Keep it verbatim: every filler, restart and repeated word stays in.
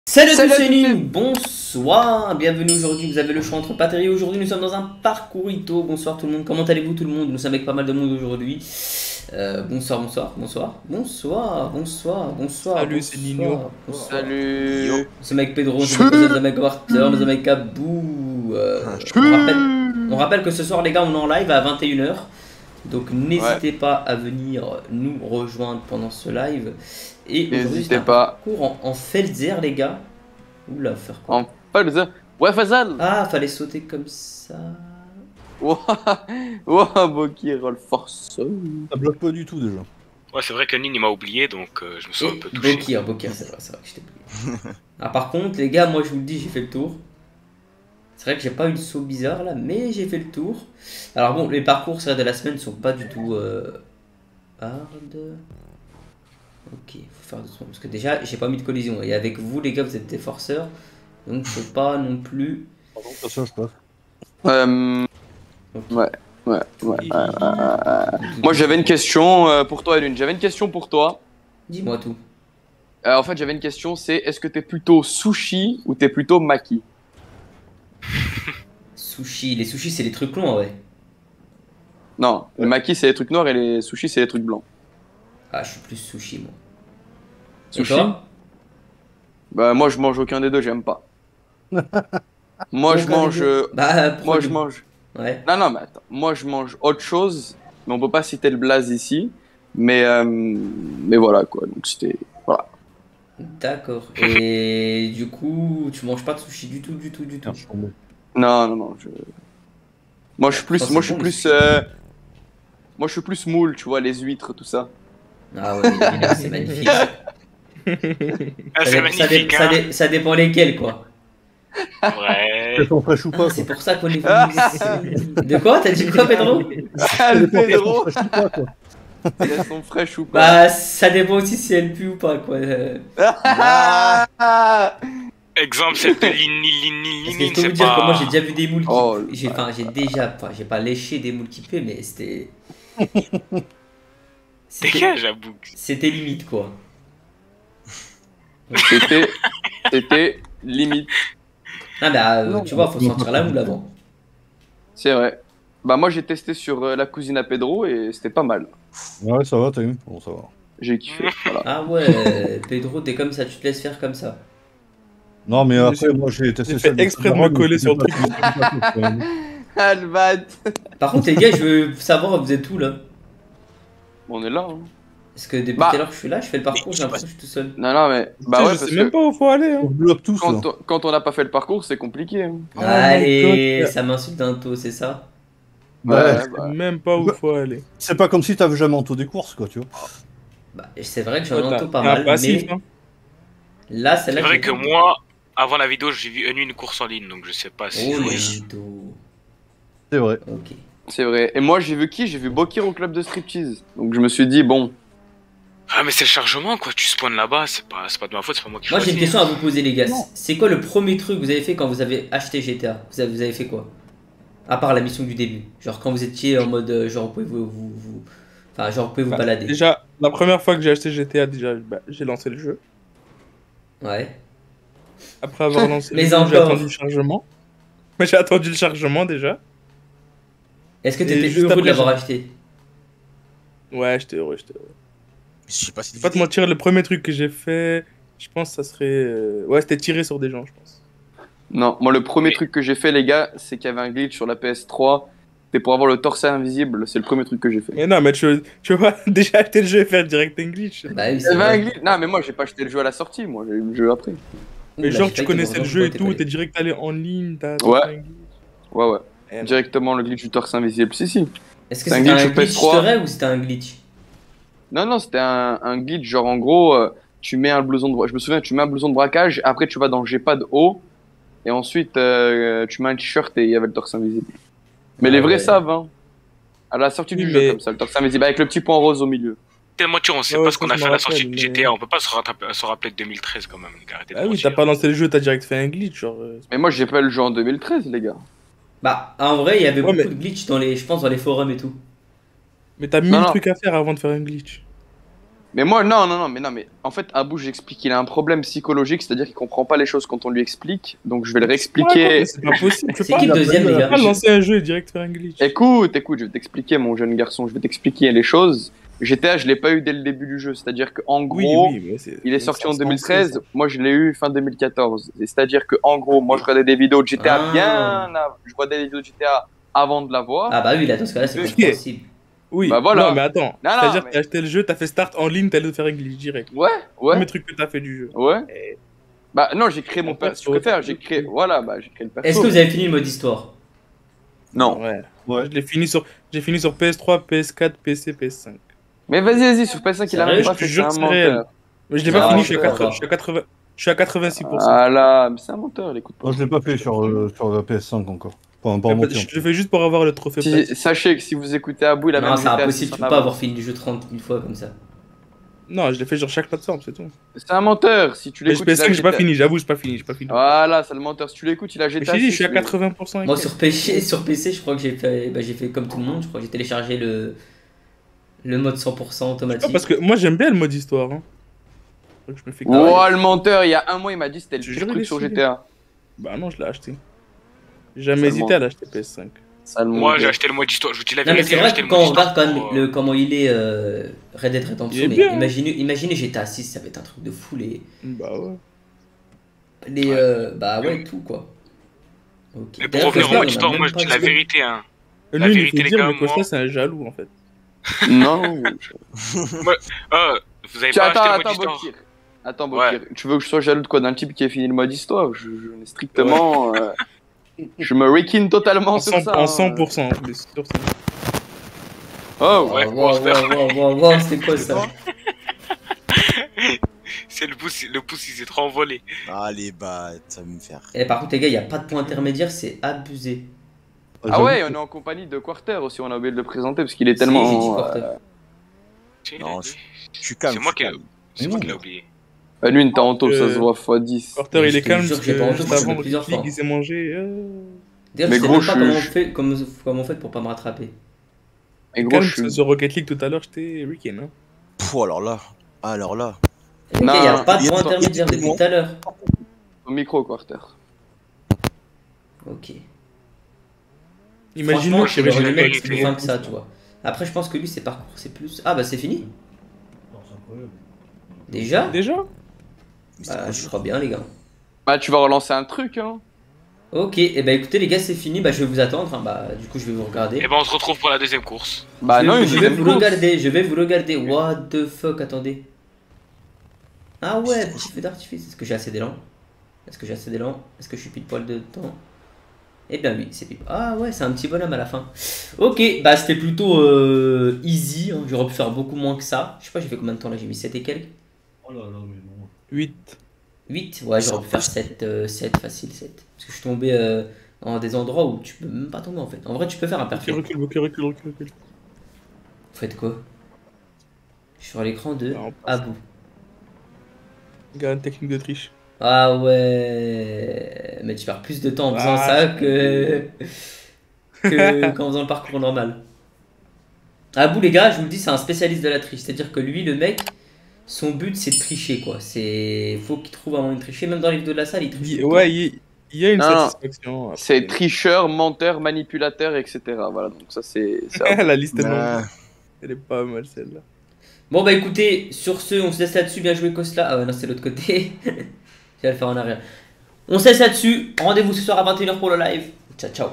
Salut à Salut tous, à c'est tous. Nîmes, bonsoir, bienvenue aujourd'hui, vous avez le choix entre Patrie. Aujourd'hui nous sommes dans un parcourito, bonsoir tout le monde, comment allez-vous tout le monde? Nous sommes avec pas mal de monde aujourd'hui. Euh, bonsoir, bonsoir, bonsoir, bonsoir, bonsoir, bonsoir, Salut, c'est Nino. bonsoir, bonsoir. Salut. Nous sommes avec Pedro, nous sommes avec, nous sommes avec Warter, nous sommes avec Abou. Euh, on, rappelle, on rappelle que ce soir les gars on est en live à vingt et une heures. Donc n'hésitez pas à venir nous rejoindre pendant ce live. Et aujourd'hui c'est N'hésitez un pas. parcours en, en Felzer les gars. Oula, faire quoi? En Falza. Ouais, Fazal. Ah, fallait sauter comme ça. Ouah, ouah, Boki roll force. Ça bloque pas du tout déjà. Ouais, c'est vrai que Nin il m'a oublié donc euh, je me sens un Et peu touché. Bokir, Bokir, c'est vrai, c'est vrai que je t'ai oublié. Ah, par contre, les gars, moi je vous le dis, j'ai fait le tour. C'est vrai que j'ai pas eu de saut bizarre là, mais j'ai fait le tour. Alors bon, les parcours c'est vrai, de la semaine sont pas du tout euh, hard. Ok, faut faire doucement parce que déjà j'ai pas mis de collision et avec vous les gars vous êtes des forceurs, donc faut pas non plus. Pardon, attention, je passe. Euh, Ok. ouais, ouais, ouais. ouais, ouais, ouais. Moi, j'avais une question euh, pour toi, Lune. J'avais une question pour toi. Dis-moi tout. Euh, en fait, j'avais une question. C'est est-ce que t'es plutôt sushi ou t'es plutôt maki? Sushi, les sushis c'est les trucs longs ouais. Non, les maki c'est les trucs noirs et les sushis c'est les trucs blancs. Ah, je suis plus sushi moi. Et Sushi? toi? Bah moi, je mange aucun des deux. J'aime pas. Moi, je Aucun des mange. deux. euh, Bah, Moi, prends je du- mange. Ouais. Non, non, mais attends. Moi, je mange autre chose, mais on peut pas citer le blaze ici. Mais, euh, mais voilà, quoi. Donc, c'était. Voilà. D'accord. Et du coup, tu manges pas de sushi du tout, du tout, du tout. Tiens, je suis tombé. Non, non, non. Je... Moi, je suis plus. Oh, c'est moi, je suis bon, plus. les euh, Moi, je suis plus moule, tu vois, les huîtres, tout ça. Ah ouais, les lunettes, c'est magnifique. Ça, Ah, c'est dé- ça, dé- magnifique, ça, hein. dé- ça dépend lesquels quoi. Ouais. Elles sont fraîches ou Ah, pas c'est quoi. pour ça qu'on est venu ici. De quoi? T'as dit quoi, Pedro? Ah, le Ça dépend si elles sont Pedro, fraîches ou pas quoi. elles sont fraîches ou pas? Bah, ça dépend aussi si elle pue ou pas quoi. Euh, Ah Exemple, celle de Lin Parce que je Lin Lin, peux vous c'est dire que moi j'ai pas. déjà vu des moules qui. Oh, J'ai, enfin, j'ai déjà. Enfin, j'ai pas léché des moules qui puent, mais c'était. C'était, Dégage, Abouk. c'était limite quoi. C'était. C'était limite. Ah bah, euh, Non, tu vois, faut non, sentir non, la non. moule avant. C'est vrai. Bah, moi, j'ai testé sur euh, la cousine à Pedro et c'était pas mal. Ouais, ça va, t'as vu? Bon, ça va. J'ai kiffé. Voilà. Ah ouais, Pedro, t'es comme ça, tu te laisses faire comme ça. Non, mais J'ai après, fait- moi j'ai testé j'ai fait celle exprès de me Cameron, coller mais sur le c'était pas- c'était pas tout, quand même. Ah, le bat. Par contre, les gars, je veux savoir vous êtes où là? On est là, hein. Parce que depuis Bah. tout à l'heure que je suis là, je fais le parcours, j'ai l'impression que je suis tout seul. Non, non, mais. Bah, Tu sais, ouais, je parce sais même que pas où faut aller. On Hein. se bloque tous quand, là. on- quand on n'a pas fait le parcours, c'est compliqué. hein. Oh my Allez, God. ça m'insulte un taux, c'est ça? Ouais, Ouais, Je sais bah. même pas où Ouais. faut aller. c'est pas comme si t'avais jamais entendu des courses quoi, tu vois. Bah, c'est vrai que j'en Ouais, ai un t'as- taux pas t'as un mal, passif, mais hein. là, c'est C'est là vrai que moi, avant la vidéo, j'ai vu une, une course en ligne donc je sais pas si. Oh je les vais- vidéos. C'est vrai. Ok. C'est vrai. Et moi, j'ai vu qui? J'ai vu Bokir au club de striptease. Donc, je me suis dit, bon. Ah, mais c'est le chargement quoi, tu spawns là-bas, c'est pas, c'est pas de ma faute, c'est pas moi qui Moi, j'ai choisis. une question à vous poser, les gars. Non. C'est quoi le premier truc que vous avez fait quand vous avez acheté G T A? Vous avez, vous avez fait quoi? À part la mission du début. Genre, quand vous étiez en mode. euh, Genre, vous pouvez vous. vous, vous- Enfin, genre, vous pouvez vous Bah, balader. Déjà, la première fois que j'ai acheté G T A, déjà, bah, j'ai lancé le jeu. Ouais. Après avoir lancé Mais le jeu, j'ai encore. attendu le chargement. Mais j'ai attendu le chargement déjà. Est-ce que Et t'étais juste heureux de après, l'avoir j'ai- acheté? Ouais, j'étais heureux, j'étais heureux. Je sais pas si Faut pas te mentir, le premier truc que j'ai fait, je pense que ça serait... euh, Ouais, c'était tirer sur des gens, je pense. Non, moi, le premier Mais- truc que j'ai fait, les gars, c'est qu'il y avait un glitch sur la P S trois. C'était pour avoir le torse invisible. C'est le premier truc que j'ai fait. Mais non, mais tu, tu vois, déjà acheter le jeu et faire direct un glitch. Bah oui, Il y c'est avait un vrai. glitch. Non, mais moi, j'ai pas acheté le jeu à la sortie. Moi, j'ai eu le jeu après. Mais Oula, genre, j'ai tu failli connaissais te le voir jeu et quand tout, t'es t'es direct allé en ligne, t'as t'as Ouais. fait un glitch. Ouais, ouais. Eh non. Directement le glitch du torse invisible. Si, si. Est-ce que C'est un c'était un glitch sur glitch P S trois. vrai ou c'était un glitch? Non, non, c'était un, un glitch. Genre, en gros, euh, tu mets un blouson de. bra- Je me souviens, tu mets un blouson de braquage. Après, tu vas dans G P A D haut. Et ensuite, euh, tu mets un t-shirt et il y avait le torse invisible. Mais Ah les vrais ouais. savent, hein. À la sortie Oui, du mais- jeu, comme ça, le torse invisible. Avec le petit point rose au milieu. Tellement tu on sait Ouais, pas ce ça, qu'on a je fait me à la sortie rappelle, de mais- G T A, on peut pas se, rattraper- se rappeler de deux mille treize quand même, les gars, arrêtez de Ah oui, mentir. t'as pas lancé le jeu, t'as direct fait un glitch, genre... euh, Mais moi, j'ai pas le jeu en deux mille treize, les gars. Bah, en vrai, il y avait Ouais, beaucoup mais- de glitch dans les, je pense, dans les forums et tout. Mais t'as mille Non, non. trucs à faire avant de faire un glitch. Mais moi, non, non, non, mais non, mais en fait, Abou, j'explique qu'il a un problème psychologique, c'est-à-dire qu'il comprend pas les choses quand on lui explique, donc je vais le Ouais, réexpliquer. mais c'est pas possible. Tu peux C'est pas, qui le deuxième, les tu peux gars? pas lancer un jeu et direct faire un glitch. Écoute, écoute, je vais t'expliquer, mon jeune garçon, je vais t'expliquer les choses. G T A, je l'ai pas eu dès le début du jeu, c'est-à-dire qu'en Oui, gros, oui, mais c'est. il est c'est sorti en censé, deux mille treize, ça. moi je l'ai eu fin deux mille quatorze. Et C'est-à-dire que en gros, moi je regardais des vidéos de G T A Ah. bien avant, je regardais des vidéos de G T A avant de l'avoir. Ah bah oui, là, dans ce cas-là, c'est Ok. compréhensible. Oui, Bah voilà. non, mais attends. Non, non, C'est-à-dire mais- que t'as acheté le jeu, t'as fait start en ligne, t'as allé faire un glitch direct. Ouais, Le ouais, premier truc que t'as fait du jeu. ouais. Et- Bah non, j'ai créé mon En fait, perso. Tu faut- préfères, j'ai créé, voilà, bah j'ai créé le perso. Est-ce que vous avez fini le mode histoire? Non. Ouais. Ouais. Je l'ai fini sur, j'ai fini sur P S trois, P S quatre, P C, P S cinq. Mais vas-y, vas-y, sur P S cinq, il a Sérieux, même je pas te fait, jure c'est que un c'est réel. menteur. Mais je l'ai Ah, pas fini, je je suis à sais quatre- pas. je suis à quatre-vingts, je suis à quatre-vingt-six pour cent. Ah là, mais c'est un menteur, il écoute pas. Moi, je l'ai pas fait sur, euh, sur la P S cinq encore. Pas, pas en Mais monté, en Je plus. le fais juste pour avoir le trophée. Si- P S. sachez que si vous écoutez Abou, il a Non, même c'est G T A impossible, six tu en peux pas avance. avoir fini le jeu trente mille fois comme ça. Non, je l'ai fait sur chaque plateforme, c'est tout. C'est un menteur, si tu Mais l'écoutes. P S il a cinq, j'ai pas G T A. fini, j'avoue, j'ai pas fini, j'ai pas fini. Voilà, c'est le menteur. Si tu l'écoutes, il a Mais G T je A t'ai dit, je six, suis à lui. quatre-vingts pour cent avec Moi, elle. sur P C, sur P C, je crois que j'ai fait, bah, j'ai fait comme tout le monde. Je crois que j'ai téléchargé le, le mode cent pour cent Non, automatique. parce que moi j'aime bien le mode histoire. Hein. Donc je me fais Ah ouais. Ouah, le menteur, il y a un mois, il m'a dit c'était le Je pire jure, il truc est sur stylé. G T A. Bah non, je l'ai acheté. J'ai jamais Seulement. hésité à l'acheter P S cinq. Ça, le Moi, j'ai menteur. acheté le mode histoire. Je vous dis la Non, mais vérité, c'est j'ai vrai acheté que le quand on mode regarde histoire. quand même pour, le, euh, comment il est euh, Red Dead Redemption, Il est mais bien. imaginez, imaginez G T A six, ça va être un truc de fou. Les, Bah ouais. les, Ouais. euh, bah ouais, tout quoi. Ok. Mais pour D'ailleurs, revenir Tesla, au on mode a histoire, même moi je pas dis la joué. vérité. Hein. Lui, La il vérité, faut les dire, gars, mais Costa, moi- c'est un jaloux en fait. Non. Ah, vous avez Tu- pas Attends, acheté le mode attends, histoire. Bokir. Attends, Ouais. Bokir. Tu veux que je sois jaloux de quoi? D'un type qui a fini le mode histoire? Je, je n'ai strictement. euh, je me rekine totalement En sur cent ça. en hein. cent pour cent en plus. Sur ça. Oh, Ouais, Wow, wow, wow, wow, wow, wow, c'est quoi ça? C'est le pouce, le pouce il s'est trop envolé. Ah les bâtes, ça va me faire. Et par contre, les gars, il n'y a pas de point intermédiaire, c'est abusé. Ah ouais, on est en compagnie de Quarter aussi, on a oublié de le présenter parce qu'il est tellement. Si, j'ai dit euh, Quarter. Tu sais, Non, il a- je- Je suis calme. C'est moi je suis qui calme. C'est Mais moi non. qui l'ai oublié. euh, lui, une en taupe, ça Euh, se voit fois dix. Porter, Mais il je est te calme jure parce que j'ai que pas entendu, juste je l'ai avant le plusieurs clic, fois. il s'est mangé. euh, D'ailleurs, Mais je sais gros, même pas je- comment on je- fait, comment, comment on fait pour pas me rattraper. Et gros, Calme, je parce que suis. sur Rocket League tout à l'heure, j'étais Riken. Hein. Pff, alors là. Alors là. Les gars, Non, il n'y a pas de il y a- point il y a- intermédiaire il y a- depuis tout à l'heure. Au micro, Quarter. Ok. Imaginons Franchement, que je j'avais vais j'aurais la dû jamais mettre vérité. plus fin que ça, tu vois. Après, je pense que lui, ses parcours, c'est plus. Ah, bah c'est fini. Déjà Déjà Mais c'est Bah, pas je sûr. crois bien, les gars. Bah, tu vas relancer un truc, hein. Ok, et bah écoutez, les gars, c'est fini. Bah, je vais vous attendre. hein. Bah, du coup, je vais vous regarder. Et ben on se retrouve pour la deuxième course. Bah, je non, vais, une je vais deuxième vous course. regarder. Je vais vous regarder. What the fuck, attendez. Ah ouais, petit feu d'artifice. Est-ce que j'ai assez d'élan Est-ce que j'ai assez d'élan Est-ce que je suis pile poil de temps Eh bien oui, c'est pile. Ah ouais, c'est un petit bonhomme à la fin. Ok, bah c'était plutôt euh, easy. hein. J'aurais pu faire beaucoup moins que ça. Je sais pas, j'ai fait combien de temps là? J'ai mis sept et quelques. Oh là là, mais non. huit. huit. Ouais, j'aurais pu faire sept, euh, sept, facile sept. Parce que je suis tombé euh, dans des endroits où tu peux même pas tomber en fait. En vrai, tu peux faire un Ok, parfait. recule, recule, recule, recule, recule. Vous faites quoi? Je suis sur l'écran de Bah, on passe. Abou. Regarde une technique de triche. Ah ouais. Mais tu perds plus de temps en faisant Ah, ça que... que qu'en faisant le parcours normal. Abou, les gars, je vous le dis, c'est un spécialiste de la triche. C'est-à-dire que lui, le mec, son but c'est de tricher quoi. C'est faut qu'il trouve un moyen de tricher. Même dans les vidéos de la salle, il triche. Il- tout le Ouais, temps. il il y a une Non, non. satisfaction. après. C'est tricheur, menteur, manipulateur, et cetera. Voilà, donc ça, c'est. c'est- La liste est longue. Ah, Elle est pas mal celle-là. Bon bah écoutez, sur ce, on se laisse là-dessus. Bien joué Kosla. Ah ouais, non, c'est l'autre côté. Je vais le faire en arrière. On se laisse là-dessus. Rendez-vous ce soir à vingt et une heures pour le live. Ciao, ciao.